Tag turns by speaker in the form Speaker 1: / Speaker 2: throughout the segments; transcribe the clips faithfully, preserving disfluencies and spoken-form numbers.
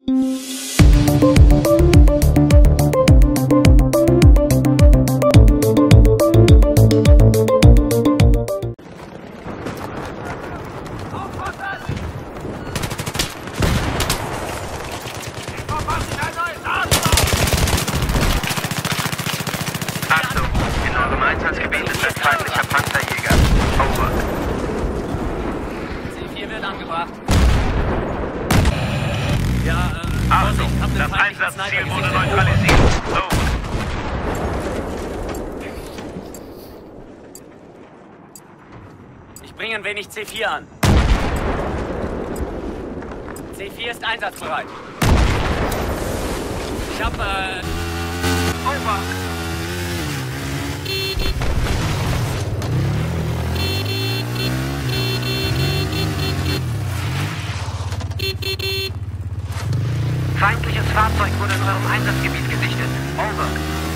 Speaker 1: Einsatzgebiet ist ein feindlicher Panzerjäger. Over.
Speaker 2: C vier wird angebracht. Ja, ähm,
Speaker 1: Achtung,
Speaker 2: Vorsicht, hab den
Speaker 1: das
Speaker 2: feindlichen
Speaker 1: Einsatzziel
Speaker 2: Sniper
Speaker 1: wurde
Speaker 2: gesichtet.
Speaker 1: neutralisiert. Over.
Speaker 2: Ich bringe ein wenig C vier an. C vier ist einsatzbereit. Ich hab, äh...
Speaker 1: Over. Feindliches Fahrzeug wurde in eurem Einsatzgebiet gesichtet. Over.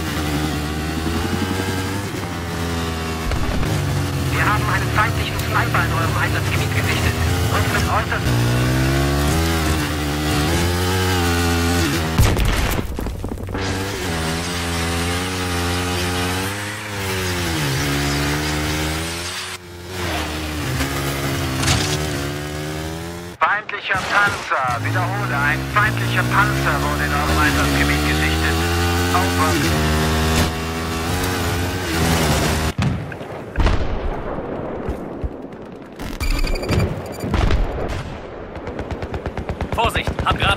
Speaker 1: Wir haben einen feindlichen Sniper in eurem Einsatzgebiet gesichtet. Und mit äußerst... Feindlicher Panzer. Wiederhole, ein feindlicher Panzer wurde in eurem Einsatzgebiet gesichtet. Over.
Speaker 2: Vorsicht, hab gerade